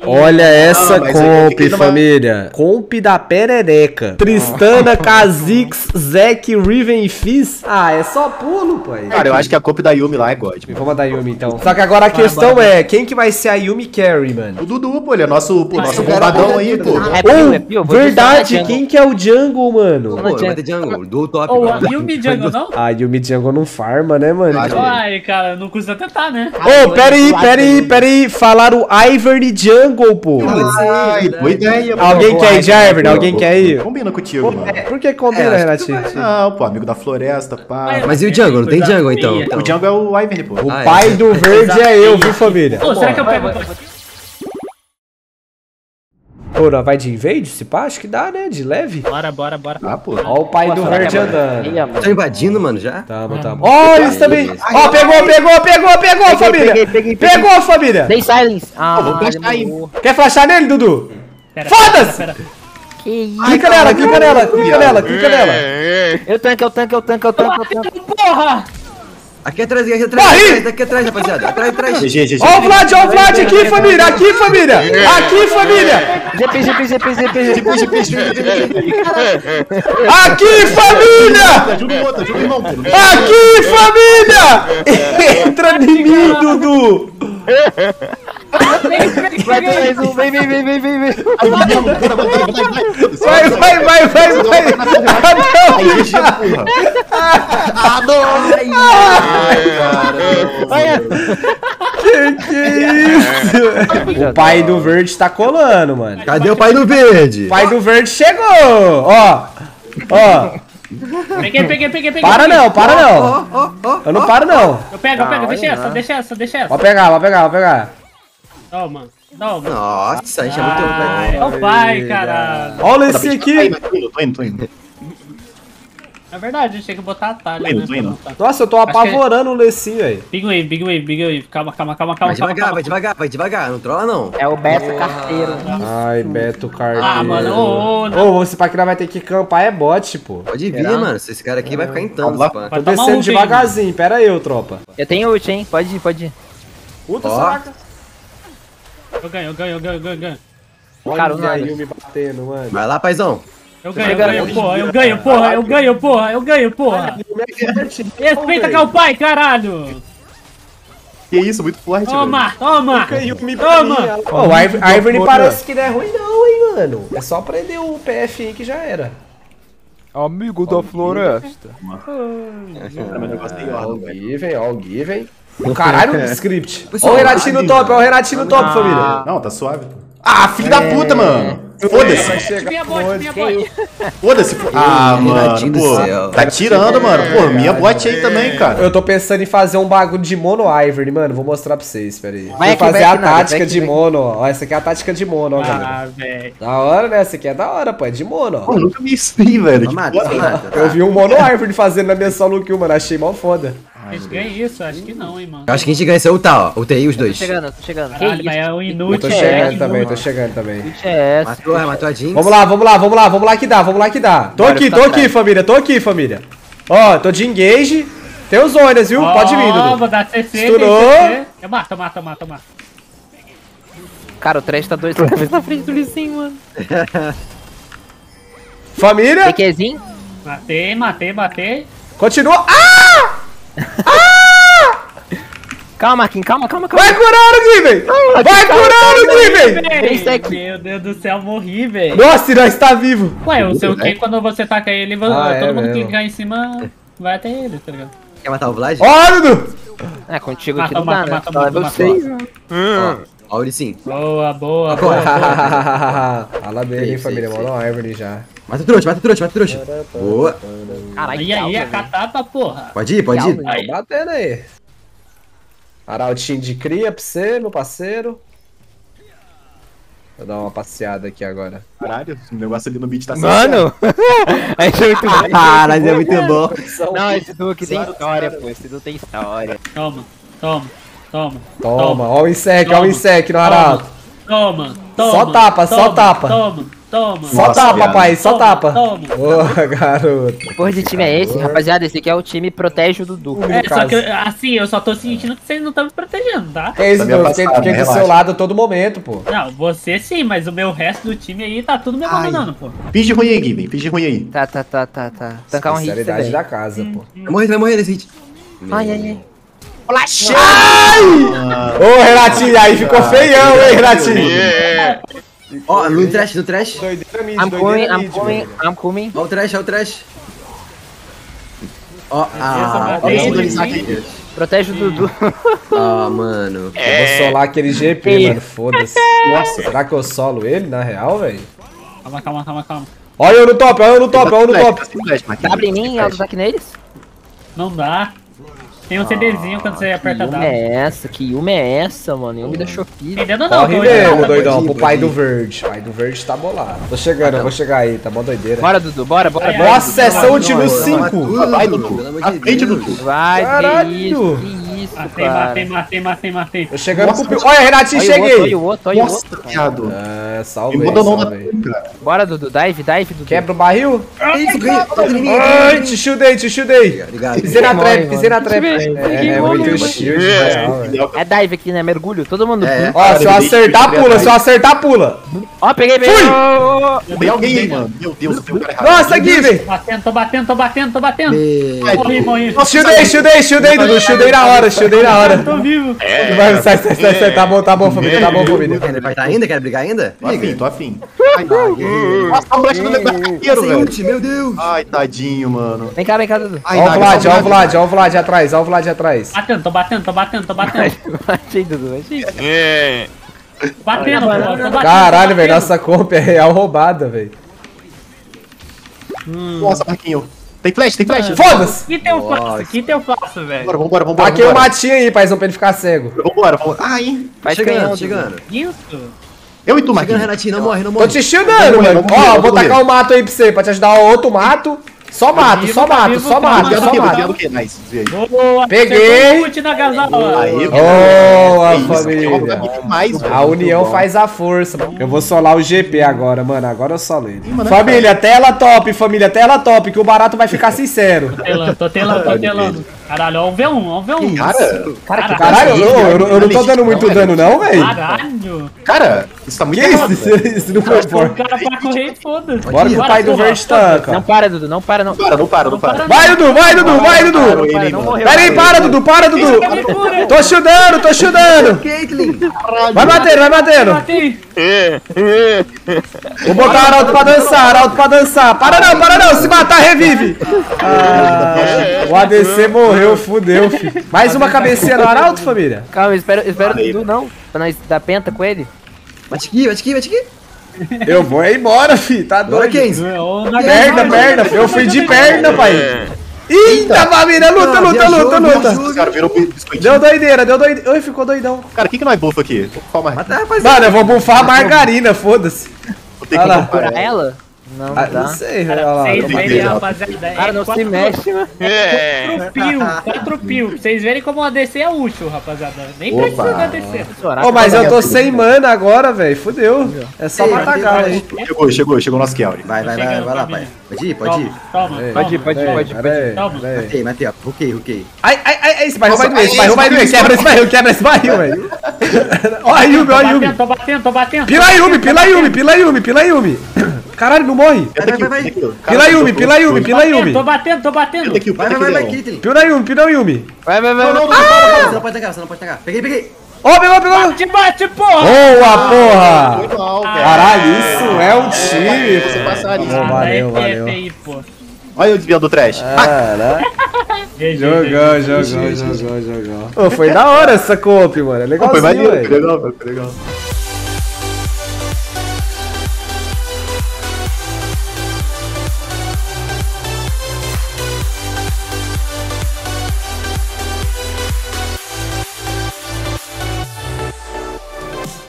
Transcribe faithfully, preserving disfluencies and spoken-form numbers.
Olha essa não, comp, família. Comp da perereca. Tristana, Kha'Zix, Zac, Riven e Fizz. Ah, é só pulo, pai. Cara, eu acho que a comp da Yumi lá é God. Vamos mandar a Yumi, então. Só que agora a Bora, questão bora, é, quem que vai ser a Yumi Carry, mano? O Dudu, pô, ele é nosso, pô, nosso eu quero bombadão a aí, pô. É Ou, pio, é pio, eu vou verdade, jungle. quem que é o jungle, mano? Pô, vai ter jungle, do top. Ou mano. a Yumi Jungle, não? A Yumi jungle não farma, né, mano? Acho. Ai, cara, não custa tentar, né? Ô, pera aí, pera aí, pera aí. Falaram Ivern Jungle, pô. Ai, boa ideia, pô. Alguém quer ir de Ivern? Pô, Alguém pô, quer ir? Combina contigo, mano. Por que combina, É, Renatinho? Não, pô, amigo da floresta, pá. Mas e o jungle? Não tem jungle, então? O Django é o Ivern, pô. O Ah, é. pai do verde é eu, viu, família? Pô, será que eu pego... Ora, vai de invade, se pá? Acho que dá, né? De leve. Bora, bora, bora. Ah, pô. Ó o pai do verde andando. Tá invadindo, mano, já? Tamo, tamo. Ó, isso também. Ó, pegou, pegou, pegou, pegou, família. peguei, peguei, peguei. Pegou, família. Dei silence. Ah, vou flashar aí. demorou. Quer flashar nele, Dudu? Pera, Foda-se! pera, pera. Que isso? Clica nela, clica nela, clica nela, clica nela. Eu tanque, eu tanque, eu tanque, eu tanque, eu tanque. Porra! Aqui atrás, aqui atrás, Morri! atrás, aqui atrás, rapaziada. Atrás, atrás. G G, G G. Ó o Vlad, ó o Vlad aqui, família. Aqui, família. Aqui, família. G P, G P, G P, G P, G P, G P, G P. Aqui, família. Ajuda o outro, ajuda o irmão, pô. Aqui, família. Entra em mim, Dudu. Vai ter mais um, vem, vem, vem, vem, vem, vem. Vai, vai, vai, vai, vai. Aí, G G, porra. Que que isso? O pai do verde tá colando, mano. Cadê o pai do verde? O pai do verde chegou. Ó, ó. Peguei, peguei, peguei, peguei. Para não, para não. Ó, ó, ó. Eu não paro não. Eu pego, eu pego, deixa essa, deixa essa, deixa essa. Pode pegar, pode pegar, pode pegar. Toma, toma. Nossa, a gente é Ai, muito bom. é o pai, caralho. Olha esse aqui. Tô indo, tô indo, tô indo. É verdade, a gente tem que botar atalho, Tô indo, né? tô indo. Nossa, eu tô Acho que é- apavorando o Lecinho, velho. Big wave, big wave, big wave. Calma, calma, calma, calma. Vai devagar, calma, vai devagar, vai devagar. Não trola, não. É o Beto Carteiro. Ai, Beto Carneiro. Ah, mano, ô, ô, não. Ô, esse pra que nós vai ter que campar é bot, pô. Pode vir, mano. Esse cara aqui vai ficar em tanto, Vai. pá. Vai Tô tomar descendo um devagarzinho, pera aí, ô tropa. Eu tenho ult, hein? Pode ir, pode ir. Puta Ó. saca. Eu ganho, eu ganho, eu ganho, eu ganho, eu ganho. Cara, Olha nada. aí, me batendo, mano. Vai lá, paizão. Eu ganho, eu ganho, porra, eu ganho, porra, eu ganho, porra, eu ganho, porra. Respeita que é o pai, caralho. Que isso, muito forte, Toma, toma, Me toma. Ô, o Iv- a Ivern parece que não é ruim não, hein, mano. É só prender o P F aí que já era. Amigo da floresta. Ó o Given, ó o Given. Caralho, o script. Ó o Renatinho no top, ó o Renatinho no top, família. Não, tá suave. Ah, filho da puta, mano. Foda-se. Minha bot, minha bot. Foda-se. fo- Ah, mano, Renatinho do pô. céu. Tá tirando, mano. Pô, minha bot aí também, cara. Eu tô pensando em fazer um bagulho de mono Ivern, mano. Vou mostrar pra vocês, pera aí. Vou Vai aqui, fazer vai a aqui, nada, tática vai aqui, de vai mono, ó. Ó, essa aqui é a tática de mono, ó, galera. Ah, velho. Da hora, né? Essa aqui é da hora, pô. É de mono, Pô, ó. eu nunca vi isso aí, velho. Que Mata, foda. mata. Eu vi um mono Ivern fazendo na minha solo kill, mano. Achei mal foda. A gente ganha isso? Acho que não, hein, mano. Eu acho que a gente ganha esse ultar, ó. Ultei os Tô dois. chegando, tô chegando. Que Caralho, isso? mas é um Eu inútil. tô é, chegando que também, inútil. tô chegando também. Ult é essa? Matou, matou a Jinx. Vamos lá, vamos lá, vamos lá, vamos lá que dá, vamos lá que dá. Tô Bora, aqui, fica tô atrás. aqui, família, tô aqui, família. Ó, tô de engage. Tem os zonas, viu? Pode vir, Ó, Dudu. vou dar C C, tem Estourou. C C. Eu mato, mato, mato, mato. Cara, o Trash tá dois levels na frente do Licinho, mano. Família, PQzinho? Matei, matei, matei. continua. Ah! Calma, Marquinhos, calma, calma, calma. Vai curando, Given! Vai curando, Given! Tem stack. Meu Deus do céu, morri, velho. Nossa, nós tá vivo. Ué, o seu Q, quando você taca ele, vo- Ah, todo é mundo mesmo. clicar em cima, vai até ele, tá ligado? Quer matar o Vlad? Ó, Dudu! É, contigo aqui Mata, não dá, mata, né? mata, Só mata, level mata. seis, mano. Ó, ó o Lissim. Boa, boa, Agora. boa. Fala bem, hein, Sei, família. sei, Mono Ivern já. Mata o trouxa, mata o trouxa, mata o trouxa. Boa. Caralho, E aí, a calma, velho. catapa, porra. Pode ir, pode ir. Calma, Tô batendo aí. Arautinho de cria pra você, meu parceiro. Vou dar uma passeada aqui agora. Caralho, o negócio ali no beat tá Mano! A gente é muito bom. Caralho, é muito bom. Não, esse duo aqui tem história, pô. Esse duo tem história. Toma, toma, toma. Toma, ó o insec, ó o Toma. insec no arauto. Toma, toma. Só tapa, só toma, tapa. Toma, Toma. Só Nossa, tapa, viado. papai, só Toma, tapa. toma. Boa, garoto. Que porra de time é esse, rapaziada? Esse aqui é o time Protege o Dudu. É, só que, assim, eu só tô sentindo que vocês não estão me protegendo, tá? É isso, Tá meu. meio Fiquei, afastado, fiquei né? do seu Relaxa. lado a todo momento, pô. Não, você sim, mas o meu resto do time aí tá tudo me abandonando, pô. Finge ruim aí, Given. Finge ruim aí. Tá, tá, tá, tá, tá. Tancar um hit Sinceridade também. da casa, pô. Vai morrer, vai morrer nesse hit. Ai, ai, ai. Ô, Renatinho, aí ficou feião, hein, Renatinho? Ó, no trash, no trash. Doideira mid, I'm coming, doideira I'm mid, coming, velho. I'm coming. Ó o trash, ó o trash. Ó, Essa ah, bateu, ó, hein? esse aqui. Protege o Dudu. Ah, mano. Eu vou solar aquele G P, Ei. mano, foda-se. Nossa. Será que eu solo ele, na real, velho? Calma, calma, calma, calma. Olha eu no top, olha eu no top, olha eu no top. Abre em mim, auto-ataque neles. Não dá. Tem um CDzinho quando você Que aperta Yumi W. é essa? Que Yumi é essa, mano? Yumi da Shopee. Entendendo não, Corre tô mesmo, olhando. doidão, pro pai Pode ir. do verde. Pai do verde tá bolado. Tô chegando, eu vou chegar aí, tá mó doideira. Bora, Dudu, bora, bora, Ai, bora. Nossa, é ult no Toma cinco. tudo, Vai, Dudu, Dudu. pelo amor À de frente, Deus. Dudu. Vai, Caralho. que isso, que isso, Matei, cara. matei, matei, matei, matei. Tô chegando Nossa, com o... Olha, Renatinho, Olha o outro, olha cheguei. o outro, olha o Nossa, outro. viado. É, Me salve, mandou não na salve. cara. Bora, Dudu, dive, dive, Dudu. Quebra o barril? Que isso, ganha. Tá em mim, Ai, te shieldei, te shieldei. Obrigado. Pisei na Morre, trap, pisei na mano. trap. Ninguém É, é morre, muito mano. shield, na real, velho. É dive aqui, né? Mergulho, todo mundo. É. Ó, se eu acertar, pula, se eu acertar, pula. Ó, peguei, peguei. Fui! Ó, ó, Tem alguém aí, mano. Meu Deus, eu tenho um cara errado. Nossa, Given. Tô batendo, tô batendo, tô batendo, tô batendo. Me- Morri, morri. Shieldei, shieldei, shieldei, Dudu. Shieldei na hora, shieldei na hora. Tô vivo. Vai, sai, sai, sai, sai. Tá bom, tá bom, família, tá bom, família. Quer fightar ainda? Quer brigar ainda? Tô afim, Liga. tô afim. Nossa, o moleque do arqueiro, Sem velho. ult, meu Deus. Ai, tadinho, mano. Vem cá, vem cá, Dudu. Ai, Ó o Naga, Vlad, só ó o Naga. Vlad, ó o Vlad atrás, ó o Vlad atrás. Batendo, tô batendo, tô batendo, tô batendo. Achei, Dudu, achei. Batendo, pô, tô batendo. Caralho, tô velho, batendo. nossa comp é real roubada, velho. Nossa, Marquinho. Tem flash, tem flash. Foda-se! O que tem eu faço? O que tem eu faço, velho? Vambora, vambora, vambora. Taquei o vambora. matinho aí, paizão, pra ele ficar cego. Vambora, vambora. Ai, Vai Chegando, canhão, chegando. Isso? eu e tu, Chegando, Marquinhos. Renatinho, não morre, não Tô morre. te shieldando, Vamos morrer, mano. vamos morrer, Ó, vou vamos tacar um mato aí pra você, pra te ajudar outro mato. Só mato, vivo, só tá mato, vivo, só tá mato, vivo. só Desviado do quê? mato. Desviado do quê? Nice, desviei. Boa, Peguei. acertou o ult na gazela. Aí, Boa, isso, família. é demais, velho. A união faz a força. Eu vou solar o G P agora, mano. Agora eu solo ele. Família, tela top, família, tela top, que o barato vai ficar sincero. Tô telando, tô telando, tô telando. Caralho, ó o V um, ó o V um. Cara, Caralho, Caralho, eu, não- eu, não- eu não tô dando muito dano, não, velho. Caralho. cara, isso tá muito Que errado, isso? velho. Isso não foi O forte. cara pra correr, foda-se. Bora que o pai do porra, verde tanca. Não para, Dudu, não para, não. Para, não para, não para. Vai, Dudu, vai, Dudu, vai, Dudu. Não para, não morreu. Pera aí, para, Dudu, para, Dudu. Tô shieldando, tô shieldando. Caitlyn. Vai batendo, vai batendo. Matei. Vou botar Arauto pra dançar, Arauto pra dançar. Para não, para não, se matar, revive. Ah, o A D C morreu, fudeu, filho. Mais uma cabecinha no Arauto, família? Calma, espera, espera o Aí. Dudu, não. Pra nós dar penta com ele. Bate aqui, bate aqui, bate aqui. Eu vou é embora, filho, tá Bora, doido. Kenzie. Ô, na Perna, perna, eu fui de perna, pai. Eita, família, luta, luta, luta, luta. Os caras viram biscoitinho. Deu doideira, deu doideira. Oi, ficou doidão. Cara, o que que nós bufa aqui? Qual mais? Mata, rapaziada. Mano, eu vou bufar a margarina, foda-se. Vou ter Olha que lá. comprar Pra ela? Não, Ah, dá. não sei, olha lá. Vocês tô verem, batendo. rapaziada. é Cara, não se quatro- mexe, mano. quatro pil, quatro pil. Pra vocês verem como o A D C é útil, rapaziada. Nem Opa. precisa do A D C. Ô, mas eu tô sem mana agora, velho. Fudeu. É só matar galo aí. Chegou, chegou, chegou o nosso Kelly. Vai, vai, vai, vai lá, pai. Pode ir, pode ir. Toma, toma. Pode ir, pode ir, pode ir. Pera aí, Toma. pera aí. Matei, matei, ó. Ruquei, ruquei. Ai, ai, ai, ai, esse barril vai Nossa, doer, esse ai, barril esse vai doer. barril, Quebra esse barril, quebra esse barril, velho. Ó a Yumi, ó a Yumi. Tô batendo, tô batendo. Pila Yumi, pila Yumi, pila Yumi, pila Yumi. Caralho, não morre. Entra aqui, vai, vai. entra aqui. Pila Yumi, pila Yumi, pila Yumi. Tô batendo, tô batendo. Entra aqui, Vai, vai, vai, vai, Caitlyn. Pila Yumi, pila Yumi. Vai, vai, vai. vai. Você não pode tacar, você não pode tacar. Peguei, peguei. Ó, pegou, pegou. Bate, bate, porra. Boa, porra. Foi mal, velho. Caralho, isso é um time. Você passaria. Pô, valeu, Ah, é valeu. aí, pô. Olha o desvio do trash. Caralho. G G, Jogou, jogou, jogou, jogou. Ô, foi da hora essa comp, mano. É Pô, foi legalzinho, maneiro, foi velho. legal, foi legal.